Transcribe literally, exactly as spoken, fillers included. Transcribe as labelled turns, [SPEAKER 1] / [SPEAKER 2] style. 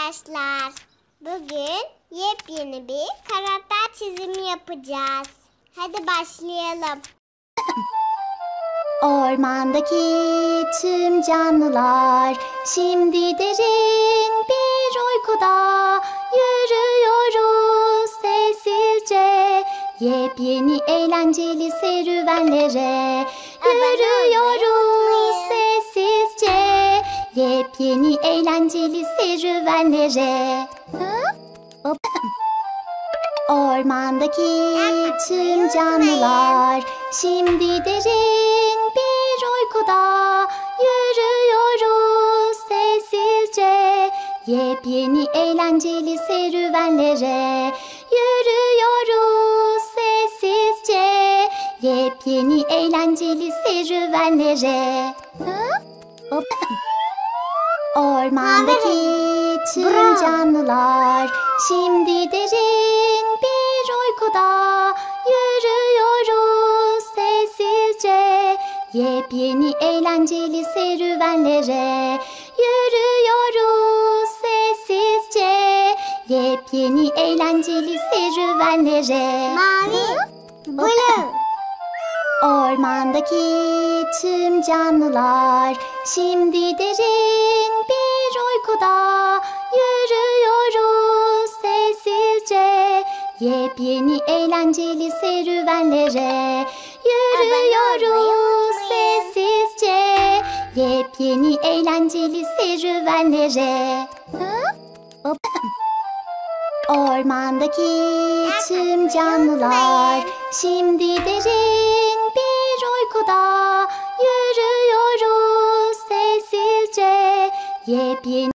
[SPEAKER 1] arkadaşlar. Bugün yepyeni bir karakter çizimi yapacağız. Hadi başlayalım.
[SPEAKER 2] Ormandaki tüm canlılar şimdi derin bir uykuda. Yürüyoruz sessizce yepyeni eğlenceli serüvenlere. Yürüyoruz sessizce yepyeni eğlenceli serüvenlere. Ormandaki tüm canlılar şimdi derin bir uykuda. Yürüyoruz sessizce yepyeni eğlenceli serüvenlere. Yürüyoruz sessizce yepyeni eğlenceli serüvenlere. Ormandaki tüm canlılar şimdi derin bir uykuda. Yürüyoruz sessizce yepyeni eğlenceli serüvenlere. Yürüyoruz sessizce yepyeni eğlenceli serüvenlere.
[SPEAKER 1] Mavi, blue.
[SPEAKER 2] Ormandaki tüm canlılar şimdi derin bir uykuda. Yürüyoruz sessizce yepyeni eğlenceli serüvenlere. Yürüyoruz sessizce yepyeni eğlenceli serüvenlere. Ormandaki tüm canlılar şimdi derin bir uykuda. Yürüyoruz sessizce yepyeni